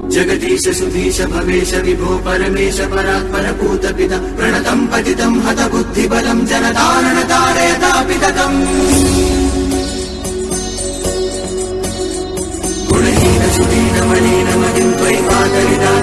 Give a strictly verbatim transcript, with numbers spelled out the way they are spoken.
जगदीश सुधीश भवेश विभो परमेश परात्पर पूत पिता प्रणतं पतितं हत बुद्धिबलं जनतारण तारयतापितकम् गुणहीन सुदीन मलिन मदिं त्वयि पातलिदा